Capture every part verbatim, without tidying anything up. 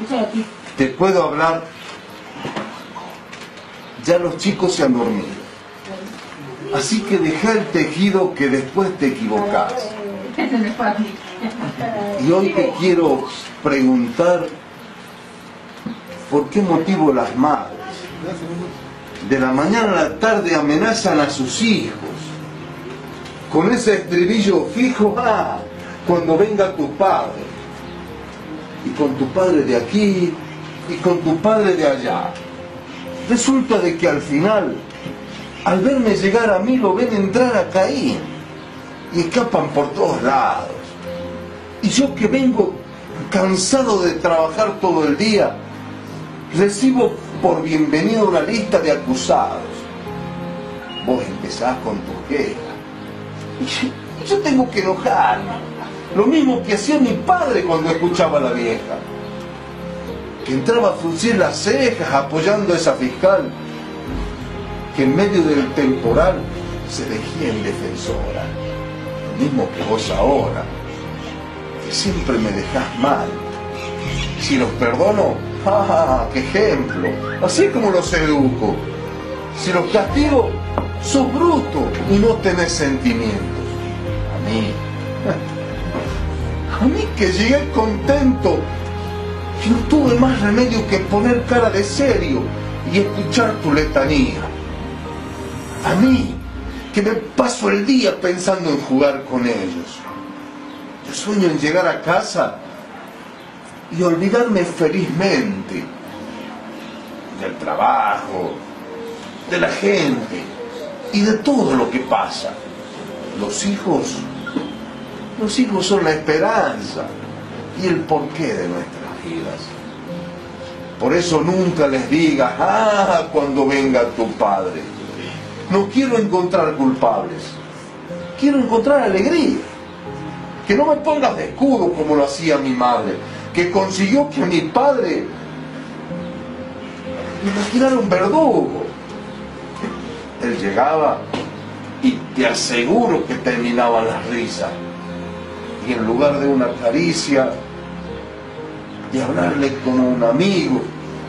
Te puedo hablar. Ya los chicos se han dormido. Así que deja el tejido que después te equivocás. Y hoy te quiero preguntar por qué motivo las madres de la mañana a la tarde amenazan a sus hijos con ese estribillo fijo: ah, cuando venga tu padre, y con tu padre de aquí y con tu padre de allá. Resulta de que al final, al verme llegar a mí, lo ven entrar a Caín y escapan por todos lados. Y yo, que vengo cansado de trabajar todo el día, recibo por bienvenido una lista de acusados. Vos empezás con tu queja y yo tengo que enojarme, lo mismo que hacía mi padre cuando escuchaba a la vieja, que entraba a fruncir las cejas apoyando a esa fiscal, que en medio del temporal se elegía en defensora. Lo mismo que vos ahora, que siempre me dejás mal. Si los perdono, ¡ah, qué ejemplo! Así como los educo. Si los castigo, sos bruto y no tenés sentimientos. A mí, a mí que llegué contento, que no tuve más remedio que poner cara de serio y escuchar tu letanía. A mí, que me paso el día pensando en jugar con ellos. Yo sueño en llegar a casa y olvidarme felizmente del trabajo, de la gente y de todo lo que pasa. Los hijos, los hijos son la esperanza y el porqué de nuestras vidas. Por eso nunca les digas: ah, cuando venga tu padre. No quiero encontrar culpables, quiero encontrar alegría. Que no me pongas de escudo como lo hacía mi madre, que consiguió que a mi padre le imaginara un verdugo. Él llegaba y te aseguro que terminaban las risas. Y en lugar de una caricia, de hablarle como un amigo,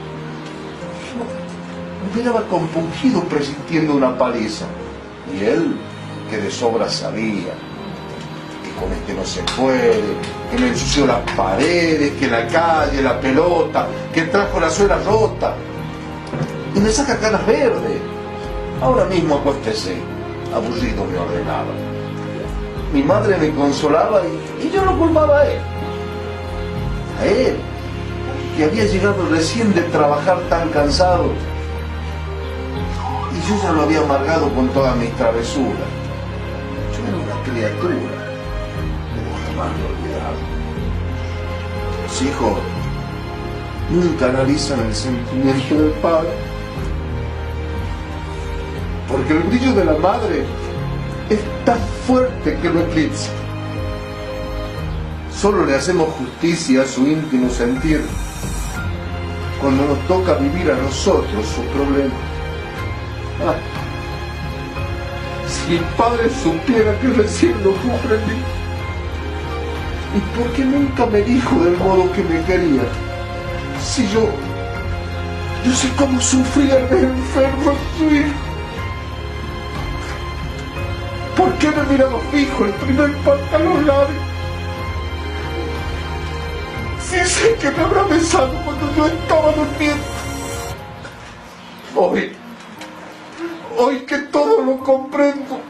me miraba compungido presintiendo una paliza. Y él, que de sobra sabía que con este no se puede, que me ensució las paredes, que la calle, la pelota, que trajo la suela rota, y me saca caras verdes. Ahora mismo acuéstese, aburrido, me ordenaba. Mi madre me consolaba y, y yo lo culpaba a él. A él, que había llegado recién de trabajar tan cansado. Y yo ya lo había amargado con todas mis travesuras. Yo era una criatura, pero jamás lo olvidaba. Los hijos nunca analizan el sentimiento del padre, porque el brillo de la madre es tan fuerte que lo eclipsa. Solo le hacemos justicia a su íntimo sentir cuando nos toca vivir a nosotros su problema. Ah, si mi padre supiera que recién lo comprendí, ¿y por qué nunca me dijo del modo que me quería? Si yo, yo sé cómo sufría el ver enfermo a su hijo. ¿Por qué me miraba fijo el primer pantalón largo? Si sé que me habrá besado cuando yo estaba durmiendo. Hoy, hoy que todo lo comprendo,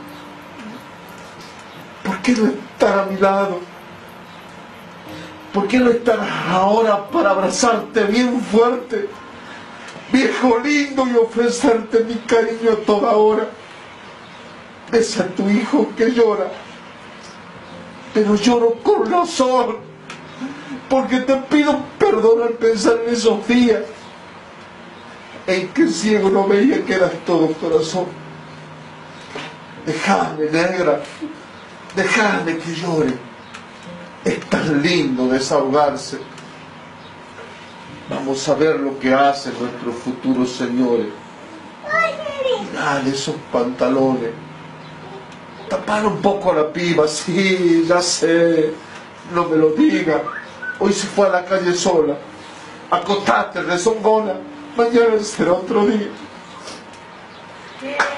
¿por qué no estar a mi lado? ¿Por qué no estar ahora para abrazarte bien fuerte, viejo lindo, y ofrecerte mi cariño a toda hora? Ves a tu hijo que llora, pero lloro con razón, porque te pido perdón al pensar en esos días en que ciego no veía que eras todo corazón. Dejadme, negra, dejadme que llore. Es tan lindo desahogarse. Vamos a ver lo que hacen nuestros futuros señores. Mirad esos pantalones. Tapar un poco a la piba, sí, ya sé, no me lo diga. Hoy se fue a la calle sola. Acostate, rezongona, mañana será otro día.